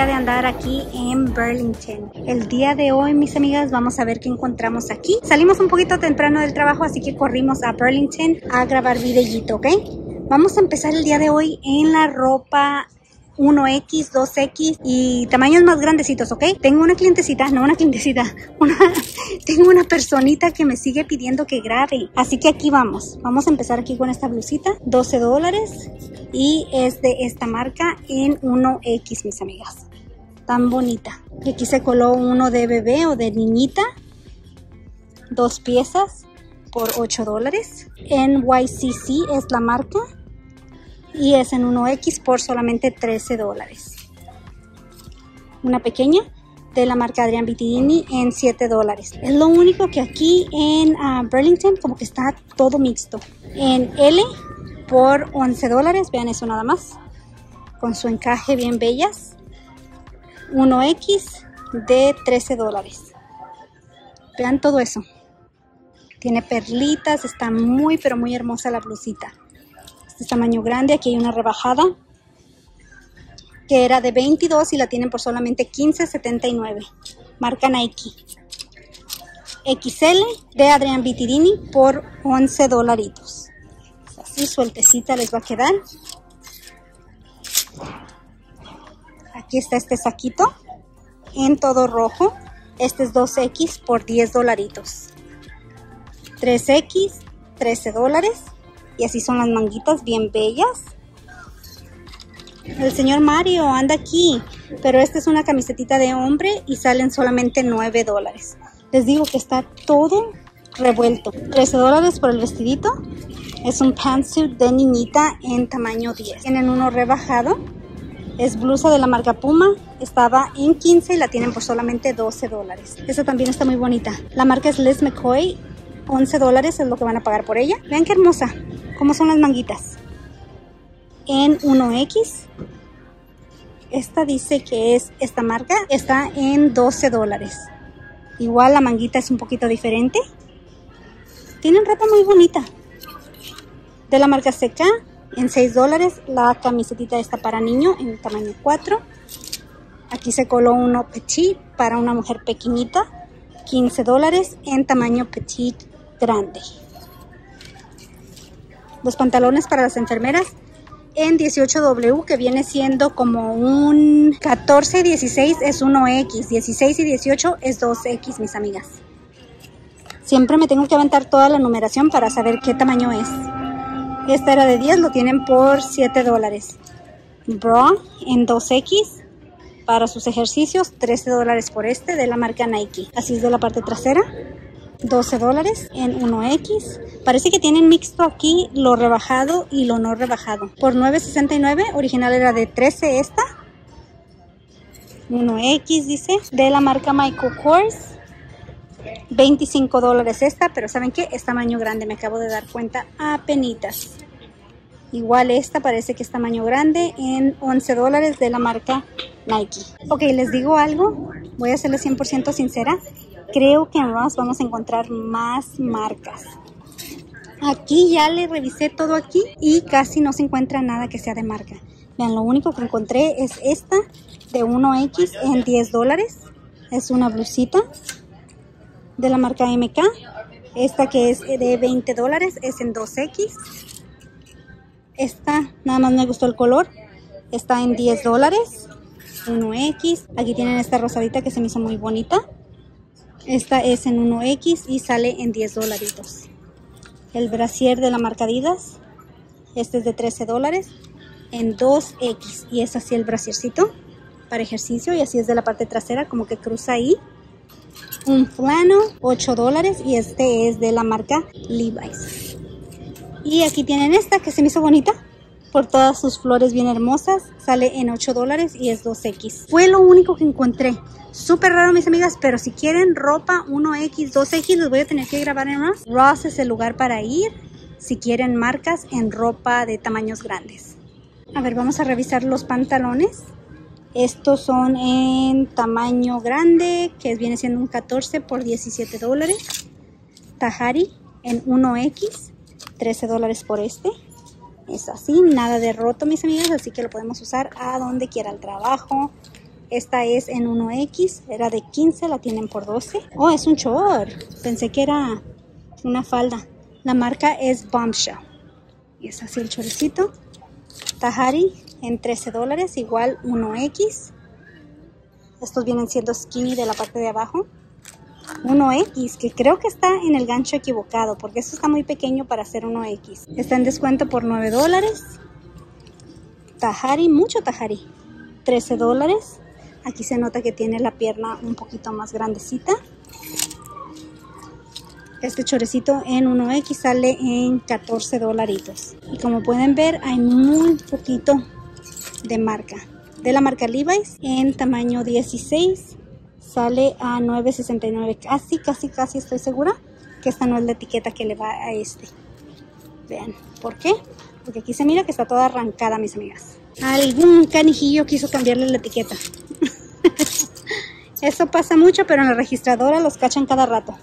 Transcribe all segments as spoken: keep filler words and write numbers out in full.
día de andar aquí en Burlington. El día de hoy, mis amigas, vamos a ver qué encontramos aquí. Salimos un poquito temprano del trabajo, así que corrimos a Burlington a grabar videíto, ¿ok? Vamos a empezar el día de hoy en la ropa uno equis, dos equis y tamaños más grandecitos, ¿ok? Tengo una clientecita, no una clientecita, una, tengo una personita que me sigue pidiendo que grabe. Así que aquí vamos. Vamos a empezar aquí con esta blusita, doce dólares y es de esta marca en uno equis, mis amigas. Tan bonita. Y aquí se coló uno de bebé o de niñita, dos piezas por ocho dólares. N Y C C es la marca. Y es en uno equis por solamente trece dólares. Una pequeña de la marca Adrian Vittadini en siete dólares. Es lo único que aquí en uh, Burlington como que está todo mixto. En L por once dólares. Vean eso nada más. Con su encaje bien bellas. uno equis de trece dólares. Vean todo eso. Tiene perlitas. Está muy pero muy hermosa la blusita. Es tamaño grande, aquí hay una rebajada que era de veintidós y la tienen por solamente quince setenta y nueve, marca Nike. equis ele de Adrian Vittadini por once dolaritos. Así sueltecita les va a quedar. Aquí está este saquito en todo rojo. Este es dos equis por diez dolaritos. tres equis, trece dólares. Y así son las manguitas bien bellas. El señor Mario anda aquí. Pero esta es una camisetita de hombre y salen solamente nueve dólares. Les digo que está todo revuelto. trece dólares por el vestidito. Es un pantsuit de niñita en tamaño diez. Tienen uno rebajado. Es blusa de la marca Puma. Estaba en quince y la tienen por solamente doce dólares. Esta también está muy bonita. La marca es Liz McCoy. once dólares es lo que van a pagar por ella. Vean qué hermosa. Cómo son las manguitas. En uno equis. Esta dice que es esta marca. Está en doce dólares. Igual la manguita es un poquito diferente. Tienen ropa muy bonita. De la marca C K. En seis dólares. La camisetita está para niño en tamaño cuatro. Aquí se coló uno petit para una mujer pequeñita. quince dólares en tamaño petit grande. Los pantalones para las enfermeras en dieciocho doble que viene siendo como un catorce dieciséis es uno equis, dieciséis y dieciocho es dos equis, mis amigas. Siempre me tengo que aventar toda la numeración para saber qué tamaño es. Esta era de diez, lo tienen por siete dólares. Bra en dos equis para sus ejercicios, trece dólares por este de la marca Nike. Así es de la parte trasera. doce dólares en uno equis. Parece que tienen mixto aquí lo rebajado y lo no rebajado. Por nueve sesenta y nueve, original era de trece esta. uno equis dice, de la marca Michael Kors. veinticinco dólares esta, pero ¿saben qué? Es tamaño grande, me acabo de dar cuenta apenitas. Igual esta parece que es tamaño grande en once dólares de la marca Nike. Ok, les digo algo, voy a serles cien por ciento sincera. Creo que en Ross vamos a encontrar más marcas. Aquí ya le revisé todo aquí y casi no se encuentra nada que sea de marca. Vean, lo único que encontré es esta de uno equis en diez dólares. Es una blusita de la marca M K. Esta que es de veinte dólares es en dos equis. Esta nada más me gustó el color. Está en diez dólares. uno equis. Aquí tienen esta rosadita que se me hizo muy bonita. Esta es en uno equis y sale en diez dolaritos. El brasier de la marca Adidas. Este es de trece dólares en dos equis. Y es así el brasiercito para ejercicio. Y así es de la parte trasera, como que cruza ahí. Un flano, ocho dólares. Y este es de la marca Levi's. Y aquí tienen esta que se me hizo bonita. Por todas sus flores bien hermosas. Sale en ocho dólares y es dos equis. Fue lo único que encontré. Súper raro, mis amigas, pero si quieren ropa uno equis, dos equis, les voy a tener que grabar en Ross. Ross es el lugar para ir si quieren marcas en ropa de tamaños grandes. A ver, vamos a revisar los pantalones. Estos son en tamaño grande, que viene siendo un catorce por diecisiete dólares. Tahari en uno equis, trece dólares por este. Es así, nada de roto, mis amigas, así que lo podemos usar a donde quiera, al trabajo, Esta es en uno equis, era de quince, la tienen por doce. Oh, es un short. Pensé que era una falda. La marca es Bombshell. Y es así el choricito. Tahari en trece dólares, igual uno equis. Estos vienen siendo skinny de la parte de abajo. uno equis, que creo que está en el gancho equivocado, porque esto está muy pequeño para hacer uno equis. Está en descuento por nueve dólares. Tahari, mucho Tahari, trece dólares. Aquí se nota que tiene la pierna un poquito más grandecita. Este chorecito en uno equis sale en catorce dolaritos. Y como pueden ver, hay muy poquito de marca. De la marca Levi's en tamaño dieciséis sale a nueve sesenta y nueve. Casi, casi, casi estoy segura que esta no es la etiqueta que le va a este. Vean, ¿por qué? Porque aquí se mira que está toda arrancada, mis amigas. Algún canijillo quiso cambiarle la etiqueta. Eso pasa mucho, pero en la registradora los cachan cada rato.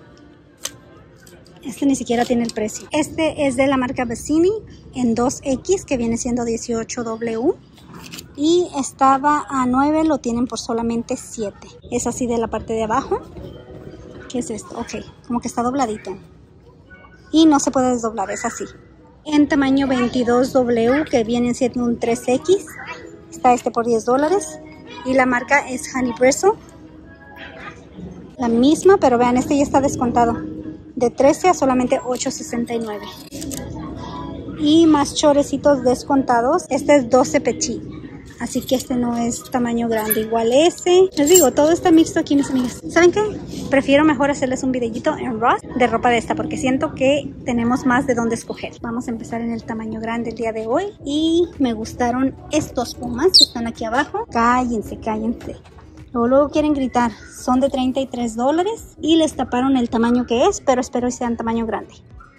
Este ni siquiera tiene el precio. Este es de la marca Bassini en dos equis, que viene siendo dieciocho doble u. Y estaba a nueve, lo tienen por solamente siete. Es así de la parte de abajo. ¿Qué es esto? Ok, como que está dobladito. Y no se puede desdoblar, es así. En tamaño veintidós doble u, que viene siendo un tres equis. Está este por diez dólares. Y la marca es Honey Bristle. La misma, pero vean, este ya está descontado. De trece a solamente ocho sesenta y nueve. Y más chorecitos descontados. Este es doce petit. Así que este no es tamaño grande. Igual ese. Les digo, todo está mixto aquí, mis amigas. ¿Saben qué? Prefiero mejor hacerles un videito en Ross de ropa de esta, porque siento que tenemos más de dónde escoger. Vamos a empezar en el tamaño grande el día de hoy. Y me gustaron estos pumas que están aquí abajo. Cállense, cállense. Luego, luego quieren gritar. Son de treinta y tres dólares. Y les taparon el tamaño que es, pero espero que sean tamaño grande.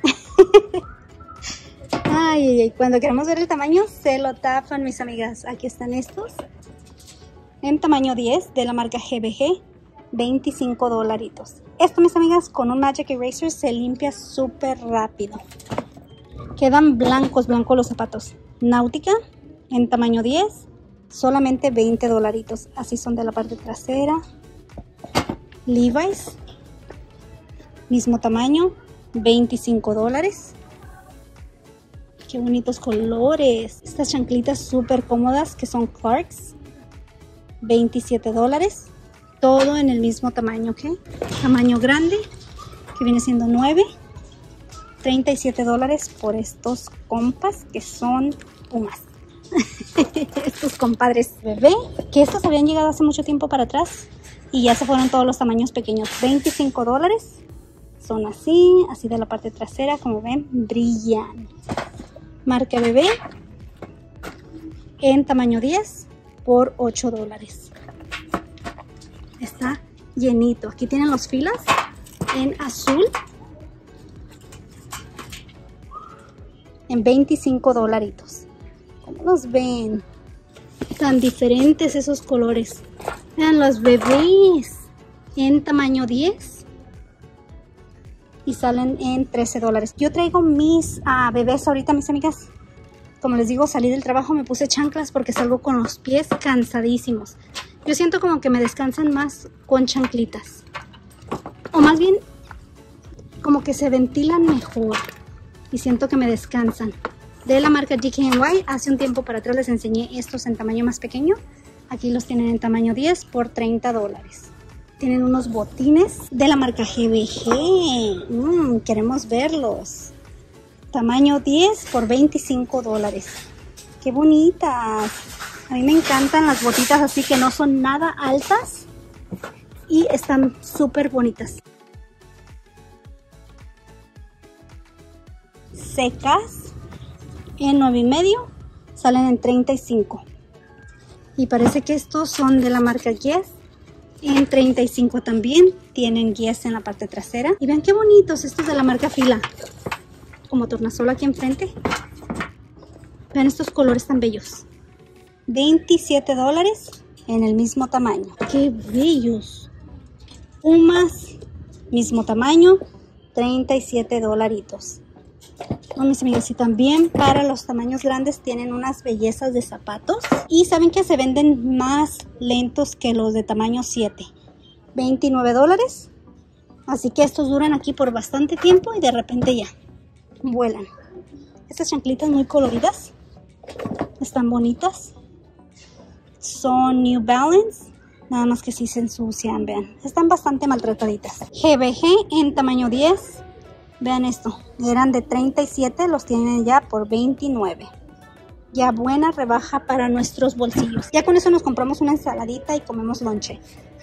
Ay, ay, ay, cuando queremos ver el tamaño se lo tapan, mis amigas. Aquí están estos. En tamaño diez de la marca G B G. veinticinco dolaritos. Esto, mis amigas, con un Magic Eraser se limpia súper rápido. Quedan blancos, blancos los zapatos. Náutica en tamaño diez. Solamente veinte dolaritos. Así son de la parte trasera. Levi's. Mismo tamaño. veinticinco dólares. Qué bonitos colores. Estas chanclitas súper cómodas que son Clarks. veintisiete dólares. Todo en el mismo tamaño, ¿ok? Tamaño grande, que viene siendo nueve. treinta y siete dólares por estos compas que son pumas. Estos compadres bebé, que estos habían llegado hace mucho tiempo para atrás. Y ya se fueron todos los tamaños pequeños. veinticinco dólares. Son así, así de la parte trasera, como ven, brillan. Marca bebé en tamaño diez por ocho dólares. Está llenito. Aquí tienen los filas en azul en veinticinco dolaritos. ¿Cómo los ven? Tan diferentes esos colores. Vean los bebés en tamaño diez. Y salen en trece dólares. Yo traigo mis uh, bebés ahorita, mis amigas. Como les digo, salí del trabajo, me puse chanclas porque salgo con los pies cansadísimos. Yo siento como que me descansan más con chanclitas. O más bien, como que se ventilan mejor. Y siento que me descansan. De la marca D K N Y, hace un tiempo para atrás les enseñé estos en tamaño más pequeño. Aquí los tienen en tamaño diez por treinta dólares. Tienen unos botines de la marca G B G. Mm, queremos verlos. Tamaño diez por veinticinco dólares. ¡Qué bonitas! A mí me encantan las botitas así que no son nada altas. Y están súper bonitas. Secas. En nueve y medio. Salen en treinta y cinco. Y parece que estos son de la marca Guess. En treinta y cinco también. Tienen Guess en la parte trasera. Y vean qué bonitos estos de la marca Fila. Como tornasol aquí enfrente. Vean estos colores tan bellos. veintisiete dólares en el mismo tamaño. ¡Qué bellos! Pumas, mismo tamaño. treinta y siete dolaritos. Oh, mis amigas, y también para los tamaños grandes tienen unas bellezas de zapatos. Y saben que se venden más lentos que los de tamaño siete. veintinueve dólares. Así que estos duran aquí por bastante tiempo y de repente ya vuelan. Estas chanclitas muy coloridas. Están bonitas. Son New Balance. Nada más que si se ensucian, vean. Están bastante maltrataditas. G B G en tamaño diez. Vean esto. Eran de treinta y siete. Los tienen ya por veintinueve. Ya buena rebaja para nuestros bolsillos. Ya con eso nos compramos una ensaladita y comemos lonche.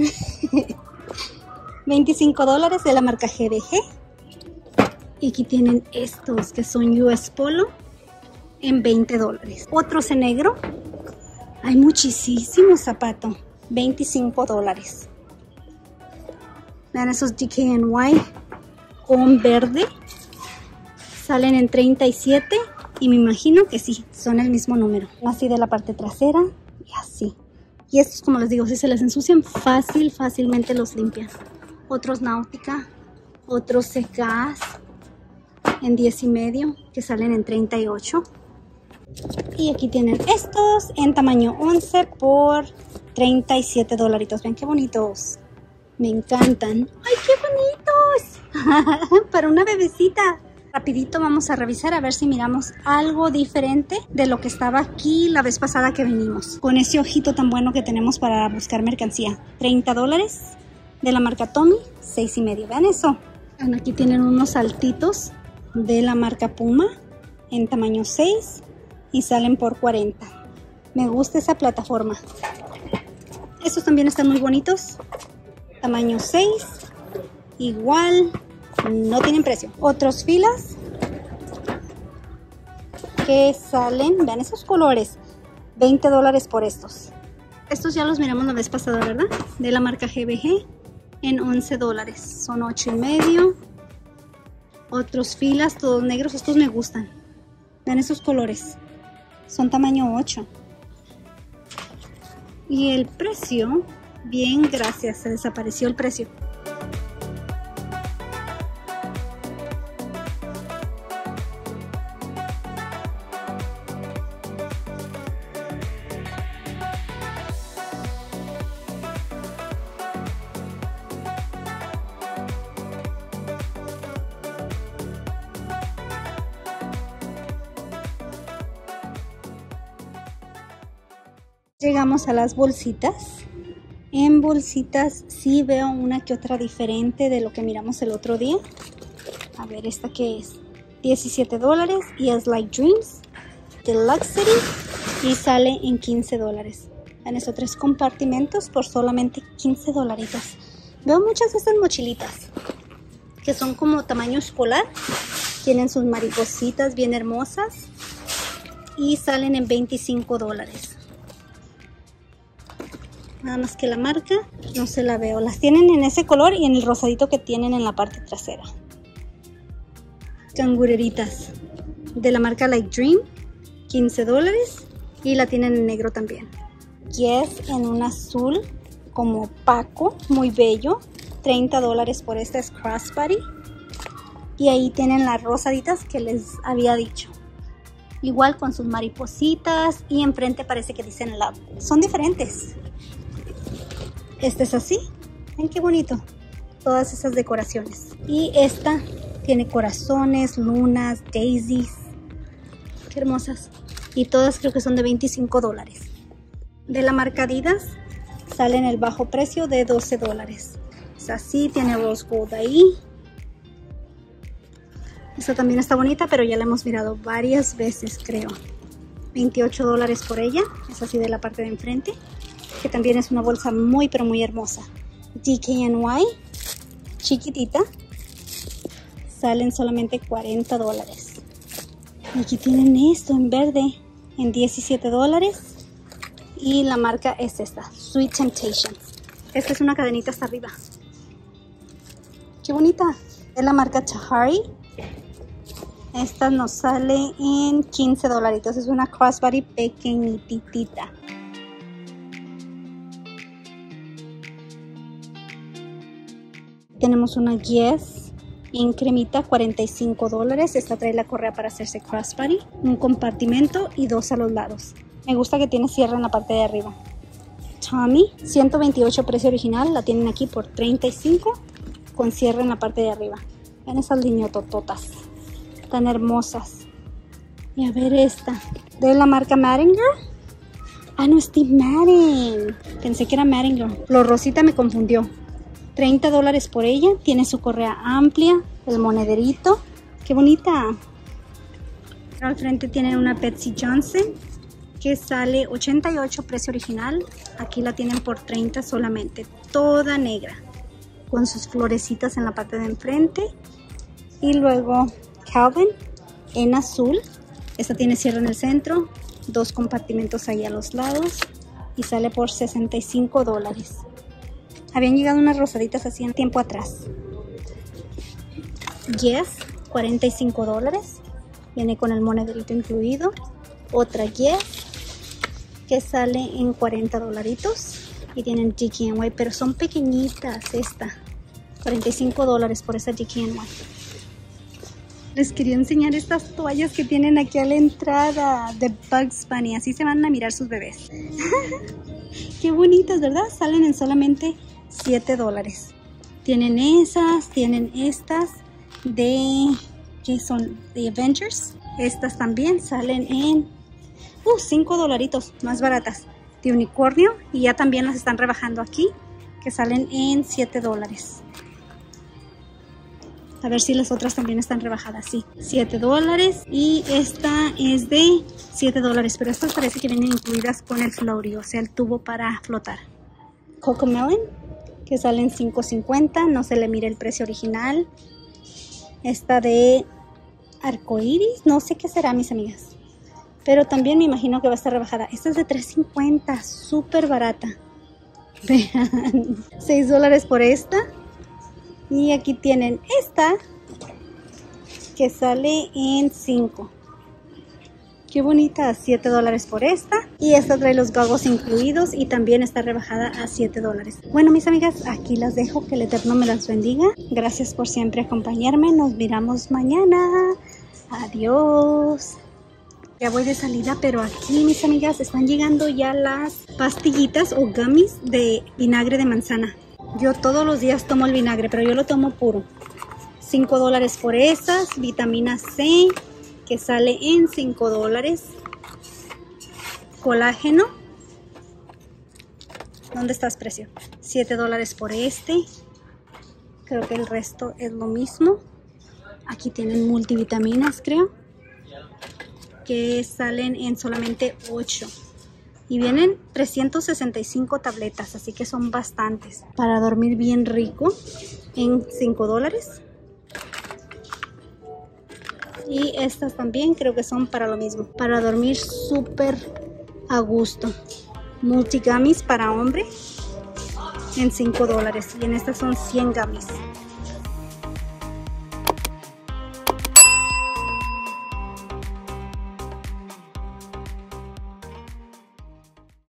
veinticinco dólares de la marca G B G. Y aquí tienen estos que son U S Polo en veinte dólares. Otros en negro. Hay muchísimos zapatos. veinticinco dólares. Vean esos D K N Y con verde. Salen en treinta y siete. Y me imagino que sí, son el mismo número. Así de la parte trasera y así. Y estos, como les digo, si se les ensucian fácil, fácilmente los limpian. Otros Náutica, otros C K S en diez y medio, que salen en treinta y ocho. Y aquí tienen estos en tamaño once por treinta y siete dolaritos. Ven qué bonitos. Me encantan. ¡Ay, qué bonitos! Para una bebecita. Rapidito vamos a revisar a ver si miramos algo diferente de lo que estaba aquí la vez pasada que venimos. Con ese ojito tan bueno que tenemos para buscar mercancía. treinta dólares de la marca Tommy, seis y medio. Vean eso. Aquí tienen unos saltitos de la marca Puma en tamaño seis y salen por cuarenta. Me gusta esa plataforma. Estos también están muy bonitos. Tamaño seis. Igual. No tienen precio. Otros filas que salen, vean esos colores, veinte dólares por estos. Estos ya los miramos la vez pasada, ¿verdad? De la marca G B G en once dólares. Son ocho y medio. Otros filas, todos negros. Estos me gustan. Vean esos colores. Son tamaño ocho. Y el precio, bien, gracias. Se desapareció el precio. Llegamos a las bolsitas. En bolsitas sí veo una que otra diferente de lo que miramos el otro día. A ver, ¿esta qué es? diecisiete dólares y es Like Dreams de Luxury y sale en quince dólares. En esos tres compartimentos por solamente quince dolaritos. Veo muchas de estas mochilitas que son como tamaño escolar. Tienen sus maripositas bien hermosas y salen en veinticinco dólares. Nada más que la marca no se la veo. Las tienen en ese color y en el rosadito que tienen en la parte trasera. Cangureritas de la marca Like Dream, quince dólares y la tienen en negro también. Yes, en un azul como opaco, muy bello, treinta dólares por esta, es crossbody. Y ahí tienen las rosaditas que les había dicho. Igual con sus maripositas y enfrente parece que dicen love. Son diferentes. Este es así. Ven qué bonito. Todas esas decoraciones. Y esta tiene corazones, lunas, daisies. Qué hermosas. Y todas creo que son de veinticinco dólares. De la marca Adidas sale en el bajo precio de doce dólares. Es así, tiene rose gold ahí. Esta también está bonita, pero ya la hemos mirado varias veces, creo. veintiocho dólares por ella. Es así de la parte de enfrente. Que también es una bolsa muy, pero muy hermosa. D K N Y. Chiquitita. Salen solamente cuarenta dólares. Y aquí tienen esto en verde. En diecisiete dólares. Y la marca es esta. Sweet Temptation. Esta es una cadenita hasta arriba. Qué bonita. Es la marca Tahari. Esta nos sale en quince dolaritos. Es una crossbody pequeñitita. Tenemos una Guess en cremita, cuarenta y cinco dólares. Esta trae la correa para hacerse crossbody, un compartimento y dos a los lados. Me gusta que tiene cierre en la parte de arriba. Tommy, ciento veintiocho precio original, la tienen aquí por treinta y cinco con cierre en la parte de arriba. Vean esas liñotototas, tan hermosas. Y a ver esta, de la marca Madinger. Ah, no, es Steve Madden. Pensé que era Madinger. Lo rosita me confundió. treinta dólares por ella. Tiene su correa amplia, el monederito. ¡Qué bonita! Al frente tienen una Betsey Johnson que sale ochenta y ocho precio original. Aquí la tienen por treinta solamente. Toda negra, con sus florecitas en la parte de enfrente. Y luego Calvin en azul. Esta tiene cierre en el centro, dos compartimentos ahí a los lados y sale por sesenta y cinco dólares. Habían llegado unas rosaditas así en tiempo atrás. Yes, cuarenta y cinco dólares. Viene con el monederito incluido. Otra Yes que sale en cuarenta dolaritos y tienen D K N Y, pero son pequeñitas esta. cuarenta y cinco dólares por esa D K N Y. Les quería enseñar estas toallas que tienen aquí a la entrada de Bugs Bunny. Así se van a mirar sus bebés. Qué bonitas, ¿verdad? Salen en solamente siete dólares. Tienen esas, tienen estas de... ¿qué son? De Avengers. Estas también salen en... Uh, cinco dolaritos, más baratas. De unicornio. Y ya también las están rebajando aquí, que salen en siete dólares. A ver si las otras también están rebajadas. Sí, siete dólares. Y esta es de siete dólares. Pero estas parece que vienen incluidas con el floaty, o sea, el tubo para flotar. Cocomelon, que salen cinco cincuenta. No se le mira el precio original. Esta de arcoiris. No sé qué será, mis amigas. Pero también me imagino que va a estar rebajada. Esta es de tres cincuenta. Súper barata. Vean. seis dólares por esta. Y aquí tienen esta que sale en cinco. Qué bonita, siete dólares por esta. Y esta trae los goggles incluidos y también está rebajada a siete dólares. Bueno, mis amigas, aquí las dejo. Que el Eterno me las bendiga. Gracias por siempre acompañarme. Nos miramos mañana. Adiós. Ya voy de salida, pero aquí, mis amigas, están llegando ya las pastillitas o gummies de vinagre de manzana. Yo todos los días tomo el vinagre, pero yo lo tomo puro. cinco dólares por esas. Vitamina C, que sale en cinco dólares. Colágeno. ¿Dónde estás, precio? siete dólares por este. Creo que el resto es lo mismo. Aquí tienen multivitaminas, creo, que salen en solamente ocho. Y vienen trescientas sesenta y cinco tabletas, así que son bastantes. Para dormir bien rico en cinco dólares. Y estas también creo que son para lo mismo. Para dormir súper a gusto. Multigummies para hombre en cinco dólares. Y en estas son cien gummies.